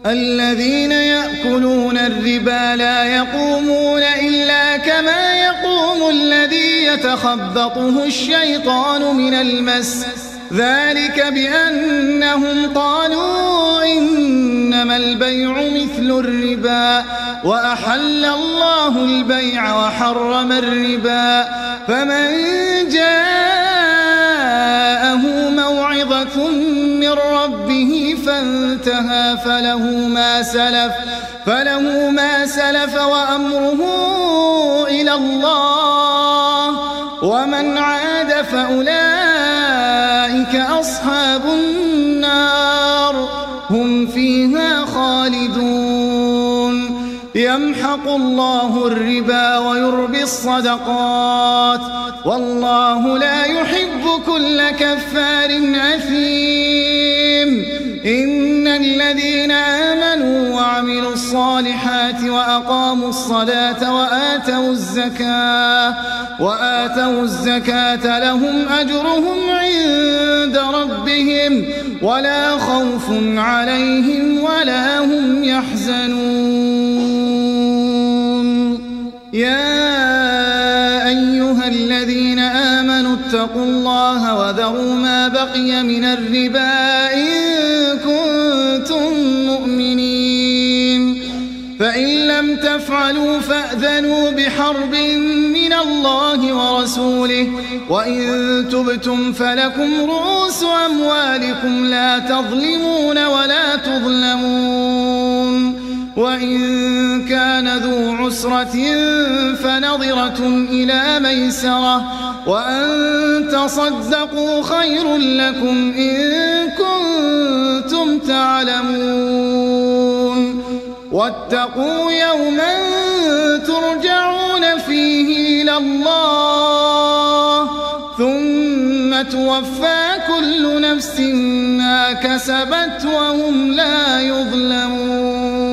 الذين يأكلون الربا لا يقومون إلا كما يقوم الذي يتخبطه الشيطان من المس ذلك بأنهم قالوا إنما البيع مثل الربا وأحل الله البيع وحرم الربا فمن جاءه موعظة من ربه فانتهى فله ما سلف وأمره إلى الله ومن عاد فأولئك أصحاب النار هم فيها خالدون يمحق الله الربا ويربي الصدقات والله لا يحب كل كفار أثيم إن الذين آمنوا وعملوا الصالحات وأقاموا الصلاة وآتوا الزكاة لهم أجرهم عند ربهم ولا خوف عليهم ولا هم يحزنون يا أيها الذين آمنوا اتقوا الله وذروا ما بقي من الربا إن كنتم مؤمنين فإن لم تفعلوا فأذنوا بحرب من الله ورسوله وإن تبتم فلكم رؤوس أموالكم لا تظلمون ولا تظلمون وإن كان ذو عسرة فنظرة إلى ميسرة وأن تصدقوا خير لكم إن كنتم تعلمون واتقوا يوما ترجعون فيه إلى الله ثم توفى كل نفس ما كسبت وهم لا يظلمون